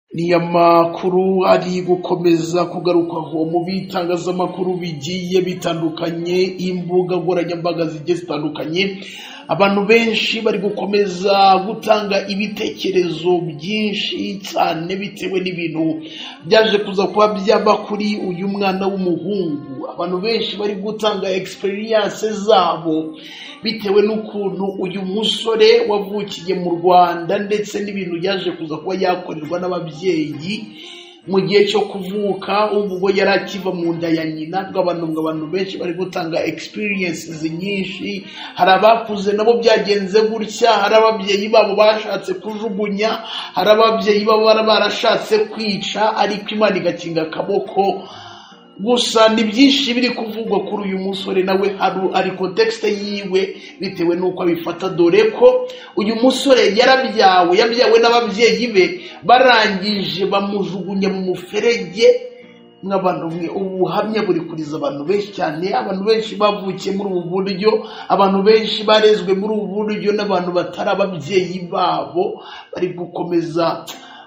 ni amakuru ari gukomeza kugarukwaho mu bitangazamakuru bigiye bitandukanye, imbuga nkoranyambaga zigiye zitandukanye. Abantu benshi bari gukomeza gutanga ibitekerezo byinshi cyane bitewe n'ibintu byaje kuza kuba byaba kuri uyu mwana w'umuhungu. Abantu benshi bari gutanga experience zabo bitewe n'ukuntu uyu musore wavukiye mu Rwanda ndetse n'ibintu yaje kuza kuba yakorerwa n'ababyeyi mu gihe cyo kuvuka, ubwo yari akiva mu nda ya nyina. Abantu benshi bari gutanga experiences nyinshi. Hari abakuze nabo byagenze gutya, hari ababyeyi babo bashatse kujugunya, hari ababyeyi babo barashatse kwica ariko Imana igakinga akaboko. Gusa ni byinshi biri kuvugwa kuri uyu musore, nawe ari context yiwe bitewe nuko abifata, dore ko uyu musore yabyawe n'ababyeyi be barangije bamujugunya mu muferege. Nk'abantu mwe ubuhamya buri kuriza abantu benshi cyane. Abantu benshi bavukiye muri ubu buryo, abantu benshi barezwe muri ubu buryo, n'abantu batari ababyeyi babo bari gukomeza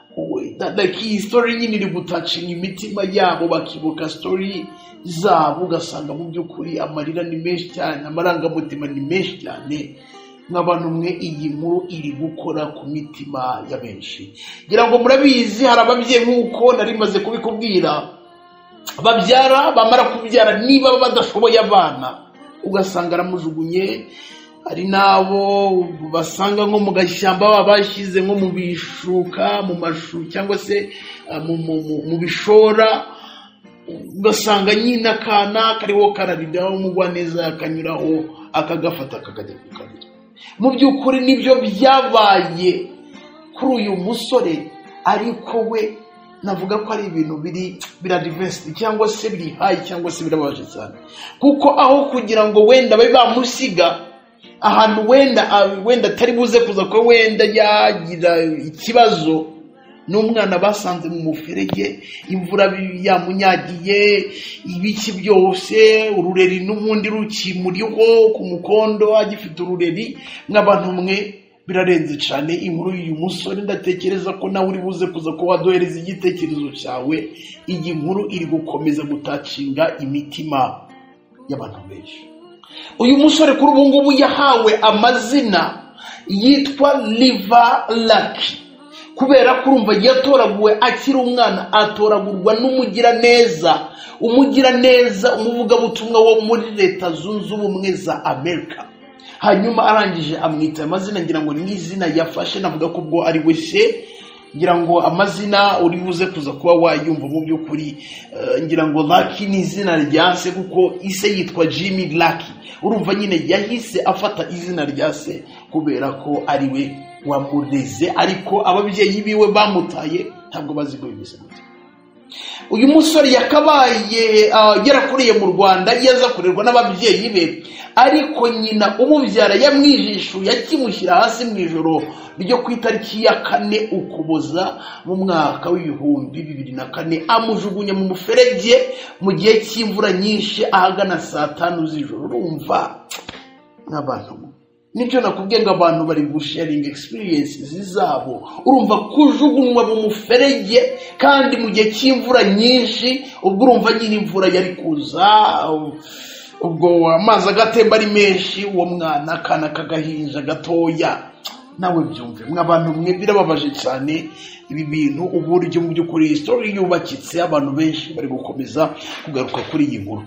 iyi story nyine iri gutacinga imitima yabo, bakibuka story zabo, ugasanga mu by'ukuri amarira ni menshi cyane, amarangamutima ni menshi cyane. Nk'abantu mwe iyi nkuru iri gukora ku mitima ya benshi. Ngira ngo murabizi, hari ababyeyi nk'uko nari maze kubikubwira, bamara kubyara niba badashoboye abana ugasanga aramujugunye. Hari nabo basanga nko mu gashyamba babashyize nko mu bishuka, mu mashu cyangwa se mu bishora, ugasanga nyine akana kariho kararidaho umugwa neza akanyuraho akagafata akajya kukarira. Mu by'ukuri nibyo byabaye kuri uyu musore, ariko we navuga ko ari ibintu biradivesiti cyangwa se biri hayi cyangwa se birabaje cyane, kuko aho kugira ngo wenda babe bamusiga ahantu wenda atari buze kuza ko wenda yagira ikibazo, n'umwana basanze mu muferege, imvura yamunyagiye, ibiki byose, urureri n'ubundi rukimuriho ku mukondo agifite urureri. Nk'abantu mwe birarenze cyane inkuru y'uyu musore. Ndatekereza ko nawe uri buze kuza ko wadohereza igitekerezo cyawe. Iyi nkuru iri gukomeza gutacinga imitima y'abantu benshi. Uyu musore kuri ubu ngubu yahawe amazina yitwa Liva Lucky, kubera ko urumva yatoraguwe akiri umwana, atoragurwa n'umugiraneza, umuvugabutumwa wo muri Leta Zunze Ubumwe za Amerika. Hanyuma arangije amwita amazina, ngira ngo ni izina yafashe, navuga ko ubwo ari we se. Ngira ngo amazina uri buze kuza kuba wayumva mu by'ukuri, ngira ngo Lucky ni izina rya se, kuko ise yitwa Jimmy Lucky. Urumva nyine yahise afata izina rya se kubera ko ari we wamureze, ariko ababyeyi biwe bamutaye ntabwo bazi ko bimeze gute. Uyu musore yakabaye yarakuriye mu Rwanda, yaza kurerwa n'ababyeyi be, ariko nyina umubyara yamwijishuye akimushyira hasi mu ijoro ryo ku itariki ya 4 Ukuboza mu mwaka w'2004, amujugunya mu muferege mu gihe cy'imvura nyinshi ahagana saa 5 z'ijoro. Urumva n'abantu nibyo nakubwiye ngo abantu bari gusharing experiences zabo. Urumva kujugunywa mu muferege kandi mu gihe cy'imvura nyinshi, ubwo urumva nyine imvura yari kuza, ubwo amazi agatemba ari menshi, uwo mwana akana kagahinja gatoya. Nawe byumve mw'abantu mwe birababaje cyane ibi bintu, uburyo mu by'ukuri story yubakitse. Abantu benshi bari gukomeza kugaruka kuri iyi nkuru.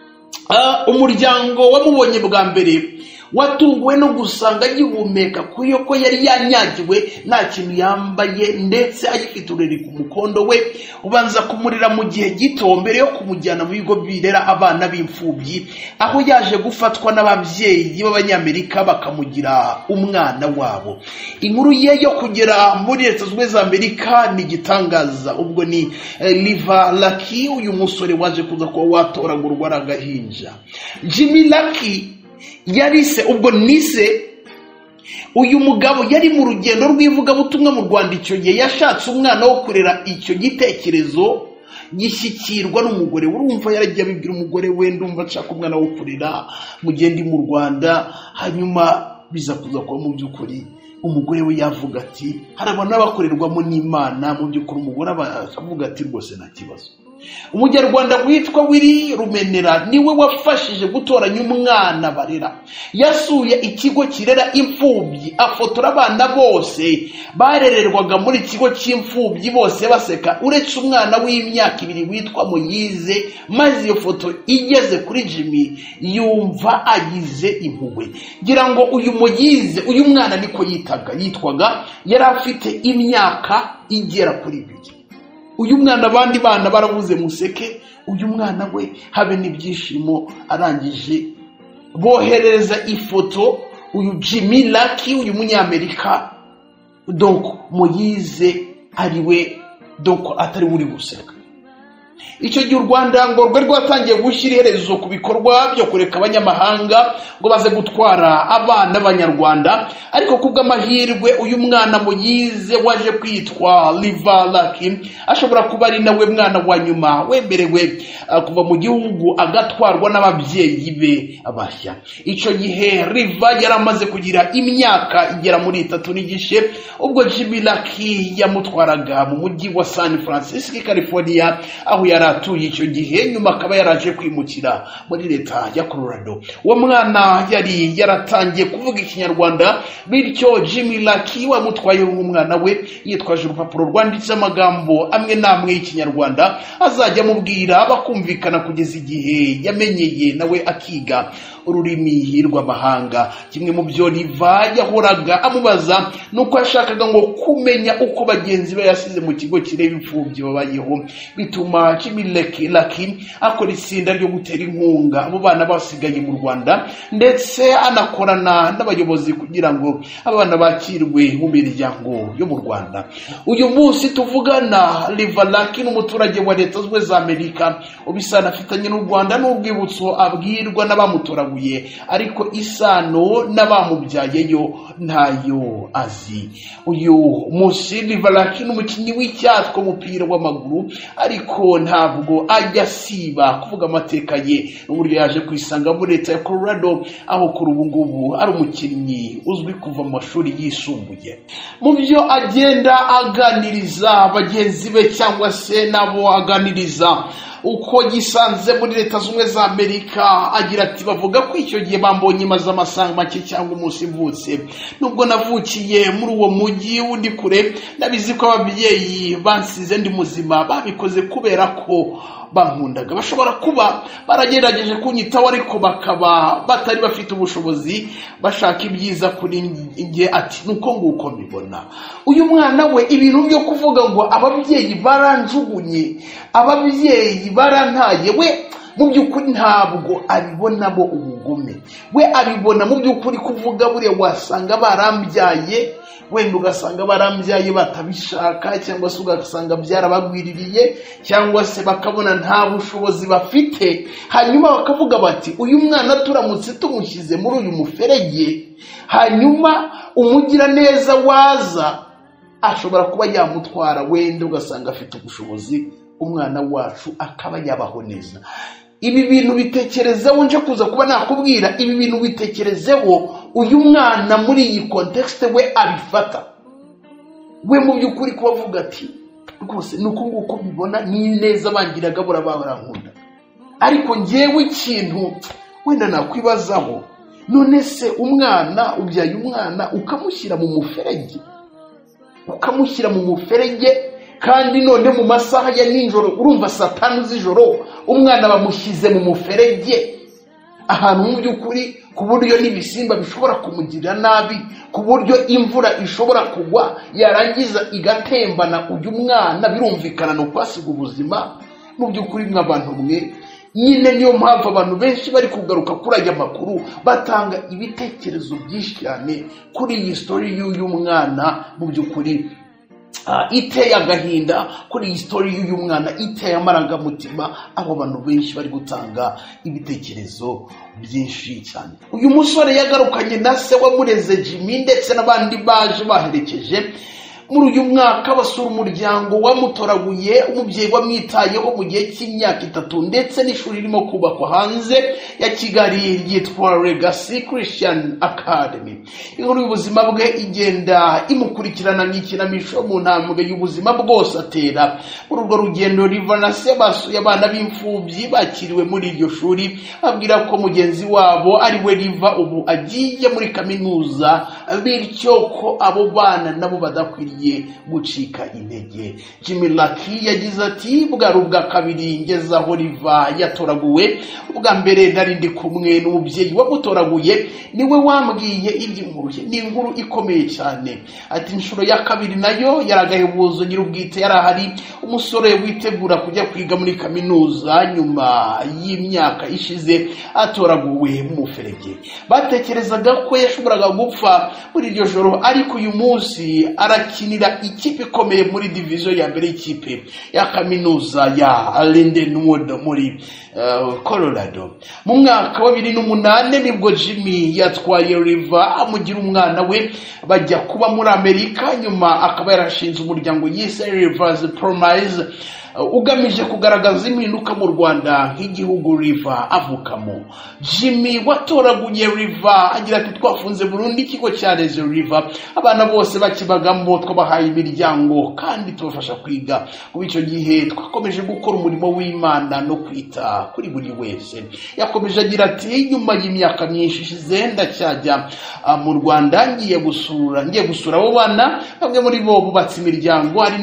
Umuryango wamubonye bwa mbere watunguwe no gusanga agihumeka, kuyo ko yari yanyagiwe nta kintu yambaye ndetse agifite urureri ku mukondo we. Ubanza kumurira mu gihe gito mbere yo kumujyana mu bigo birera abana b'imfubyi, aho yaje gufatwa n'ababyeyi b'Abanyamerika bakamugira umwana wabo. Inkuru ye yo kugera muri Leta Zunze Ubumwe za Amerika ni igitangaza. Ubwo ni Liva Lucky, uyu musore waje kuza kuba watoragurwa n'agahinja. Jimmy Lucky yarise, ubwo nise uyu mugabo yari mu rugendo rw'ivugabutumwa mu Rwanda. Icyo gihe yashatse umwana wo kurera, icyo gitekerezo gishyikirwa n'umugore. Urumva yaragiye abibwira umugore we, ndumva nshaka umwana wo kurera mu gihe ndi mu Rwanda. Hanyuma biza kuza kuba mu by'ukuri umugore we yavuga ati harabona bakorerwamo n'Imana, mu by'ukuri umugore avuga ati rwose nta kibazo. Umunyarwanda witwa Willy Rumenera niwe wafashije gutoranya umwana barera. Yasuye ikigo kirera imfubyi, afotora abana bose barererwaga muri ikigo cy'imfubyi bose baseka uretse umwana w'imyaka 2 witwa Moyize, maze iyo foto igeze kuri Jimmy yumva agize impuhwe. Ngira ngo uyu Moyize, uyu mwana niko yitwaga, yari afite imyaka igera kuri 2. Uyu mwana abandi bana baravuze museke, uyu mwana we habe n'ibyishimo. Arangije bohereza ifoto uyu Jimmy Lucky, uyu munyamerika, donc Moyize ariwe, donc atari uri guseka. Icyo gihe u Rwanda ngo rwe rwatangiye gushyira iherezo ku bikorwa byo kureka abanyamahanga ngo baze gutwara abana b'Abanyarwanda, ariko kubw'amahirwe uyu mwana Moyize waje kwitwa Riva Lucky ashobora kuba ari nawe mwana wa nyuma wemerewe kuva mu gihugu agatwarwa n'ababyeyi be abashya. Icyo gihe Riva yari amaze kugira imyaka igera muri 3 n'igice ubwo Jimmy Lucky yamutwaraga mu mujyi wa San Francisco, California, aho yari atuye icyo gihe, nyuma akaba yaraje kwimukira muri leta ya Colorado. Uwo mwana yari yaratangiye kuvuga Ikinyarwanda, bityo Jimmy Lucky wamutwaye umwana we yitwaje urupapuro rwanditse amagambo amwe namwe y'Ikinyarwanda azajya mubwira bakumvikana kugeza igihe yamenyeye nawe akiga ururimi rw'amahanga. Kimwe mu byo Riva yahoraga amubaza nuko yashakaga ngo kumenya uko bagenzi be yasize mu kigo kireba imfubyi babayeho, bituma Jimmy Lucky akora itsinda ryo gutera inkunga abo bana basigaye mu Rwanda, ndetse anakorana n'abayobozi kugira ngo abana bakirwe mu miryango yo mu Rwanda. Uyu munsi tuvugana Riva Lucky n'umuturage wa Leta Zunze Ubumwe za Amerika, ubisana afitanye n'u Rwanda n'urwibutso abwirwa n'abamutoraguye, ariko isano n'abamubyayeyo ntayo azi. Uyu munsi Riva Lucky n'umukinnyi w'icyatwa umupira w'amaguru, ariko ntabwo ajya siba kuvuga amateka ye n'uburyo yaje kwisanga muri leta ya Colorado, aho kuri ubu ngubu ari umukinnyi uzwi kuva mu mashuri yisumbuye. Mu byo agenda aganiriza bagenzi be cyangwa se nabo aganiriza uko gisanze muri Leta Zunze Ubumwe za Amerika, agira ati bavuga ko icyo gihe bambonye maze amasaha make cyangwa umunsi mvutse, nubwo navukiye muri uwo mujyi undi kure, nabizi ko ababyeyi bansize ndi muzima babikoze kubera ko bankundaga. Bashobora kuba baragerageje kunyitaho ariko bakaba batari bafite ubushobozi, bashaka ibyiza kuri njye. Ati nuko nguko mbibona. Uyu mwana we ibintu byo kuvuga ngo ababyeyi baranjugunye, ababyeyi barantaye, we mu by'ukuri ntabwo abibonamo ubugome. We abibona mu by'ukuri kuvuga buriya wasanga barambyaye, wenda ugasanga barambyaye batabishaka, cyangwa se ugasanga byarabagwiririye, cyangwa se bakabona nta bushobozi bafite, hanyuma bakavuga bati uyu mwana turamutse tumushyize muri uyu muferege, hanyuma umugira neza waza ashobora kuba yamutwara, wenda ugasanga afite ubushobozi, umwana wacu akaba yabaho neza. Ibi bintu bitekerezeho, nje kuza kuba nakubwira ibi bintu bitekerezeho uyu mwana muri iyi context we abifata. We mu by'ukuri kubavuga ati rwose nuko nguko bibona, ni neza bangiraga barankunda, ariko ngewe ikintu wenda nakwibazaho, none se umwana ubyaye umwana ukamushyira mu muferege, kandi none mu masaha ya ninjoro, urumva saa 5 z'ijoro umwana bamushyize mu muferege ahantu mu by'ukuri, ku buryo n'ibisimba bishobora kumugirira nabi, ku buryo imvura ishobora kugwa yarangiza igatembana uyu mwana, birumvikana no kwasiga ubuzima. Mu by'ukuri mw'abantu mwe, nyine niyo mpamvu abantu benshi bari kugaruka kuri aya makuru batanga ibitekerezo byinshi cyane kuri iyi story y'uyu mwana. Mu by'ukuri iteye agahinda kuri iyi story y'uyu mwana, iteye amarangamutima, abo bantu benshi bari gutanga ibitekerezo byinshi cyane. Uyu musore yagarukanye na se wamureze Jimmy ndetse n'abandi baje baherekeje muri uyu mwaka basura umuryango wamutoraguye, umubyeyi wamwitayeho mu gihe cy'imyaka 3 ndetse n'ishuri ririmo kubakwa hanze ya Kigali yitwa Legacy Christian Academy. Inkuru y'ubuzima bwe igenda imukurikirana nk'ikinamico mu ntambwe y'ubuzima bwose atera. Muri urwo rugendo Riva na se basuye abana b'imfubyi bakiriwe muri iryo shuri, abwira ko mugenzi wabo ari we Riva ubu agiye muri kaminuza, bityo ko abo bana nabo badakwiriye gucika intege. Jimmy Lucky yagize ati bwari ubwa kabiri ngeze aho Riva yatoraguwe. Ubwa mbere nari ndi kumwe n'umubyeyi wamutoraguye, niwe wambwiye iby'inkuru ye, ni inkuru ikomeye cyane. Ati inshuro ya kabiri nayo yaragahebuzo nyir'ubwite yarahari, umusore witegura kujya kwiga muri kaminuza nyuma y'imyaka ishize atoraguwe mu ferege. Batekerezaga ko yashoboraga gupfa muri iryo joro, ariko uyu munsi arakinira ikipe ikomeye muri division ya mbere y'ikipe ya kaminuza ya Lindenwood muri Colorado. Mu mwaka wa 2008 nibwo Jimmy yatwaye Riva amugira umwana we, bajya kuba muri Amerika. Nyuma akaba yarashinze umuryango yise Riva's Promise, ugamije kugaragaza impinduka mu Rwanda nk'igihugu Riva avukamo. Jimmy watoraguye Riva agira ati twafunze burundu ikigo cya Rezo Riva, abana bose bakibagamo twabahaye imiryango kandi tubafasha kwiga. Kuba icyo gihe twakomeje gukora umurimo w'Imana no kwita kuri buri wese. Yakomeje agira ati nyuma y'imyaka myinshi ishize ndacyajya mu Rwanda ngiye gusura abo bana. Bamwe muri bo bubatse imiryango, hari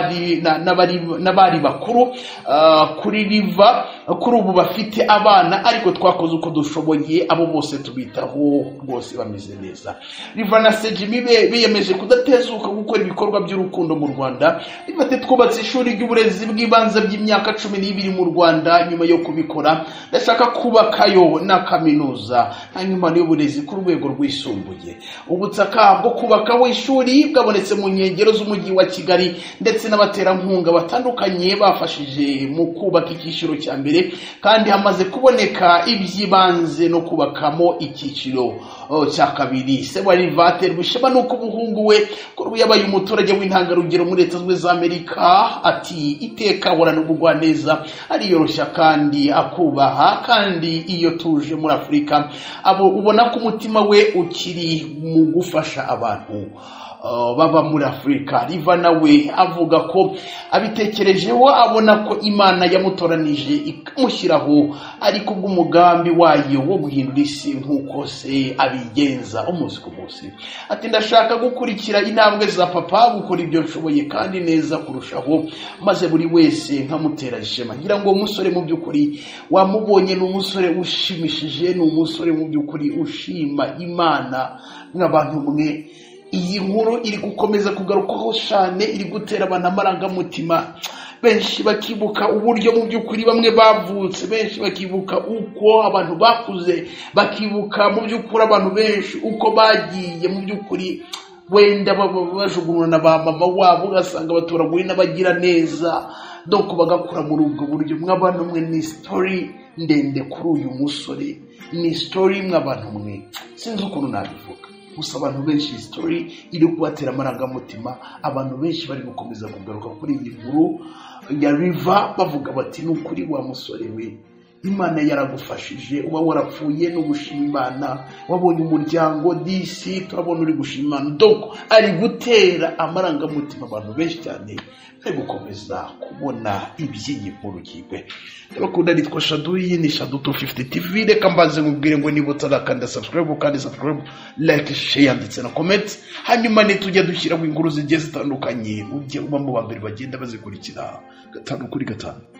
n'abari bakuru kuri Riva kuri ubu bafite abana, ariko twakoze uko dushoboye abo bose tubitaho rwose bameze neza. Riva na Jimmy biyemeje kudatezuka gukora ibikorwa by'urukundo mu Rwanda. Bifate twubatse ishuri ry'uburezi bw'ibanze by'imyaka 12 mu Rwanda. Nyuma yo kubikora ndashaka kubakayo na kaminuza, hanyuma y'uburezi ku rwego rwisumbuye. Ubutaka bwo kubakaho ishuri bwabonetse mu nkengero z'umujyi wa Kigali, ndetse n'abaterankunga batandukanye bafashije mu kubaka icyiciro cya mbere, kandi hamaze kuboneka iby'ibanze no kubakamo icyiciro cya kabiri. Se wa Riva aterwa ishema nuko umuhungu we kuri yabaye umuturage w'intangarugero muri Leta Zunze Ubumwe za Amerika. Ati iteka ahorana ubugwaneza, ariyoroshya kandi akubaha, kandi iyo tuje muri Afurika abo ubona ko umutima we ukiri mu gufasha abantu baba muri Afurika. Riva nawe avuga ko abitekerejeho abona ko Imana yamutoranije ikamushyiraho ari kubw'umugambi wayo wo guhindura isi nk'uko se abigenza umunsi ku munsi. Ati ndashaka gukurikira intambwe za papa, gukora ibyo nshoboye kandi neza kurushaho, maze buri wese nkamutera ishema. Ngira ngo umusore mu by'ukuri wamubonye ni umusore ushimishije, ni umusore mu by'ukuri ushima Imana nk'abantu mwe. Iyi nkuru iri gukomeza kugarukaho cyane, iri gutera abantu amarangamutima. Benshi bakibuka uburyo mu by'ukuri bamwe bavutse, benshi bakibuka uko abantu bakuze, bakibuka mu by'ukuri abantu benshi uko bagiye mu by'ukuri wenda bajugunywa na ba mama wabo, ugasanga batoraguye n'abagira neza, donc bagakura muri ubwo buryo. Mw'abantu mwe ni story ndende kuri uyu musore, ni story mw'abantu mwe sinzi ukuntu nabivuga. Gusa abantu benshi story iri kubatera amarangamutima. Abantu benshi bari gukomeza kugaruka kuri iyi nkuru ya Riva bavuga bati n'ukuri wa musore we, Imana yaragufashije, uba warapfuye no gushima Imana, wabonye umuryango disi turabona uri gushima Imana. Donc ari gutera amarangamutima abantu benshi cyane bari gukomeza kubona iby'iyi nkuru kigwe. Bakunda nitwa Shadu, iyi ni Shadu 250 TV. Reka mbaze mubwire ngo niba utarakanda subscribe, kandi subscribe, like, share ndetse na comment, hanyuma nitujya dushyiraho inkuru zigiye zitandukanye ujye uba mu bambere bagenda bazikurikira 5 kuri 5.